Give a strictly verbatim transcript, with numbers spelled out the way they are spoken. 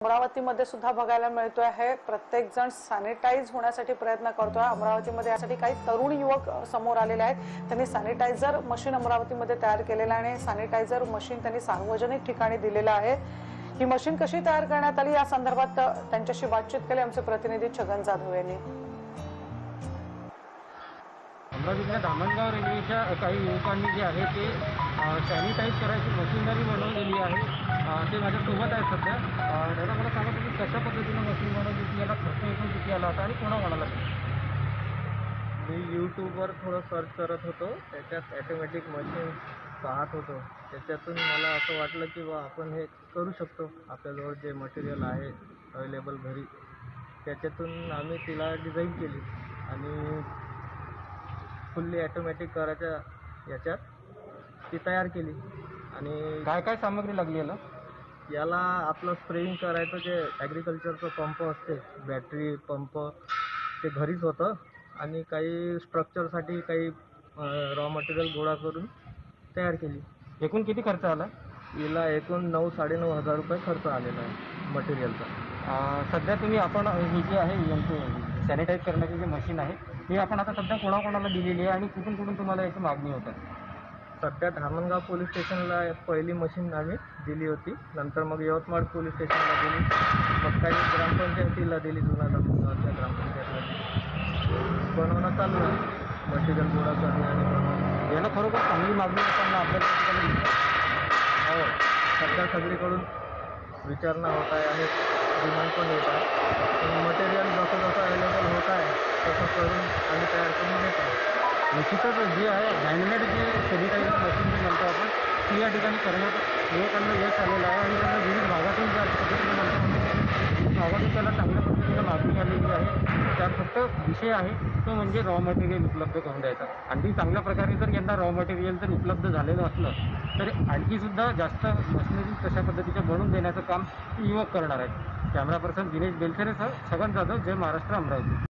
अमरावतीमध्ये सुद्धा बघायला मिळतोय आहे, प्रत्येक जण सॅनिटाइज होण्यासाठी प्रयत्न करतोय। अमरावतीमध्ये यासाठी काही तरुण युवक समोर आलेले आहेत। त्यांनी सॅनिटायझर मशीन अमरावतीमध्ये तयार केलेलं आहे आणि सॅनिटायझर मशीन त्यांनी सार्वजनिक ठिकाणी दिलेलं आहे। ही मशीन कशी तयार करण्यात आली या संदर्भात त्यांच्याशी बातचीत केली आमचे प्रतिनिधी छगन जाधव यांनी। अमरावतीच्या धामणगाव रेल्वेच्या काही युवकांनी जे आहे ते सॅनिटाईज करायची मशिनरी बनवलेली आहे। ते माझ्यासोबत आहे सध्या। दादा मला सांगा तुम्ही कशा पद्धतीने मशीन बनवली होती, याला खर्च एकूण किती आला होता आणि कोणा कोणाला? मी यूट्यूबवर थोडं सर्च करत होतो, त्याच्यात ॲटोमॅटिक मशीन पाहत होतो। त्याच्यातून मला असं वाटलं की बा आपण हे करू शकतो, आपल्याजवळ जे मटेरियल आहे अवेलेबल घरी, त्याच्यातून आम्ही तिला डिझाईन केली आणि फुल्ली ॲटोमॅटिक करायच्या याच्यात ती तयार केली। आणि काय काय सामग्री लागली याला? याला आपलं स्प्रेइंग करायचं जे ॲग्रिकल्चरचं पंप असते, बॅटरी पंप, ते घरीच होतं आणि काही स्ट्रक्चरसाठी काही रॉ मटेरियल गोळा करून तयार केली। एकूण किती खर्च आला? याला एकूण नऊ साडेनऊ हजार रुपये खर्च आलेला आहे मटेरियलचा। सध्या तुम्ही आपण ही जी आहे यांची सॅनिटाईज करण्याची जी मशीन आहे ही आपण आता सध्या कोणाकोणाला दिलेली आहे आणि कुठून कुठून तुम्हाला याची मागणी होत आहे? सध्या धामणगाव पोलीस स्टेशनला पहिली मशीन आम्ही दिली होती, नंतर मग यवतमाळ पोलीस स्टेशनला दिली, मग काही ग्रामपंचायतीला दिली, जुना धामणगावच्या ग्रामपंचायतीला बनवणं चालू आहे, मटेरियल गोळा करणे आणि बनवणं। याला खरोखर चांगली मागणी असताना आपल्याला हो, सध्या सगळीकडून विचारणा होत आहे आणि डिमांड पण येत आहे। मटेरियल जसं जसं अवेलेबल होत आहे तसं करून आम्ही तयार करून देत आहोत। निश्चितच जे आहे हँडमेड जे सॅनिटायझर मशीन जे म्हणतो आपण ती या ठिकाणी करण्यात युवकांना यश आलेलं आहे आणि त्यांना विविध भागातून ज्या पद्धतीने म्हणतो भागातून त्याला चांगल्या पद्धतीने मागणी आलेली आहे। त्यात फक्त विषय आहे तो म्हणजे रॉ मटेरियल उपलब्ध करून द्यायचा। आणखी चांगल्या प्रकारे जर यंदा रॉ मटेरियल जर उपलब्ध झालेलं असलं तर आणखीसुद्धा जास्त मशिनरी तशा पद्धतीच्या बनवून देण्याचं काम युवक करणार आहेत। कॅमेरा पर्सन दिनेश बेलसेरेसह छगन जाधव, जय महाराष्ट्र, अमरावती।